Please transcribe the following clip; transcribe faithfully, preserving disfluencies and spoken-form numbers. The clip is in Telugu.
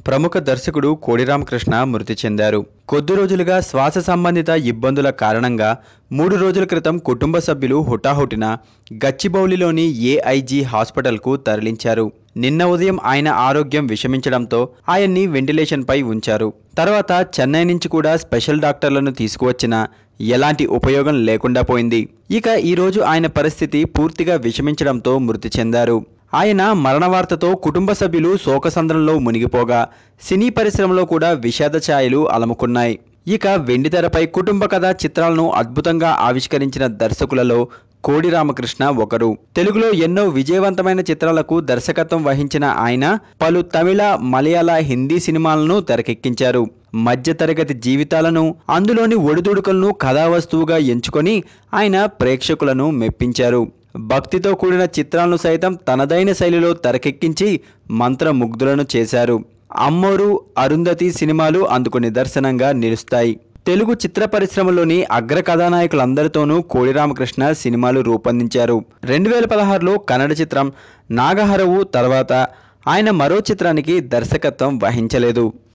ప్రముఖ దర్శకుడు కోడి రామకృష్ణ మృతి చెందారు. కొద్ది రోజులుగా శ్వాస సంబంధిత ఇబ్బందుల కారణంగా మూడు రోజుల క్రితం కుటుంబ సభ్యులు హుటాహుటిన గచ్చిబౌలిలోని ఏఐజీ హాస్పిటల్కు తరలించారు. నిన్న ఉదయం ఆయన ఆరోగ్యం విషమించడంతో ఆయన్ని వెంటిలేషన్పై ఉంచారు. తర్వాత చెన్నై నుంచి కూడా స్పెషల్ డాక్టర్లను తీసుకువచ్చినా ఎలాంటి ఉపయోగం లేకుండా పోయింది. ఇక ఈరోజు ఆయన పరిస్థితి పూర్తిగా విషమించడంతో మృతి చెందారు. ఆయన మరణ వార్తతో కుటుంబ సభ్యులు శోకసంద్రంలో మునిగిపోగా సినీ పరిశ్రమలో కూడా విషాద ఛాయలు అలముకున్నాయి. ఇక వెండితెరపై కుటుంబ కథా చిత్రాలను అద్భుతంగా ఆవిష్కరించిన దర్శకులలో కోడి రామకృష్ణ ఒకరు. తెలుగులో ఎన్నో విజయవంతమైన చిత్రాలకు దర్శకత్వం వహించిన ఆయన పలు తమిళ, మలయాళ, హిందీ సినిమాలను తెరకెక్కించారు. మధ్యతరగతి జీవితాలను, అందులోని ఒడిదుడుకులను కథావస్తువుగా ఎంచుకొని ఆయన ప్రేక్షకులను మెప్పించారు. భక్తితో కూడిన చిత్రాలను సైతం తనదైన శైలిలో తెరకెక్కించి మంత్రముగ్ధులను చేశారు. అమ్మోరు, అరుంధతి సినిమాలు అందుకు నిదర్శనంగా నిలుస్తాయి. తెలుగు చిత్ర పరిశ్రమలోని అగ్ర కథానాయకులందరితోనూ కోడి రామకృష్ణ సినిమాలు రూపొందించారు. రెండు వేల పదహారులో కన్నడ చిత్రం నాగహరవు తర్వాత ఆయన మరో చిత్రానికి దర్శకత్వం వహించలేదు.